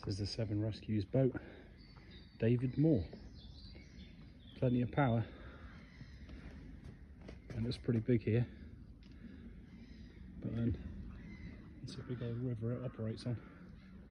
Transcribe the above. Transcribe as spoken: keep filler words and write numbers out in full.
This is the Severn Rescue's boat, David Moore. Plenty of power, and it's pretty big here, but then it's a big old river it operates on.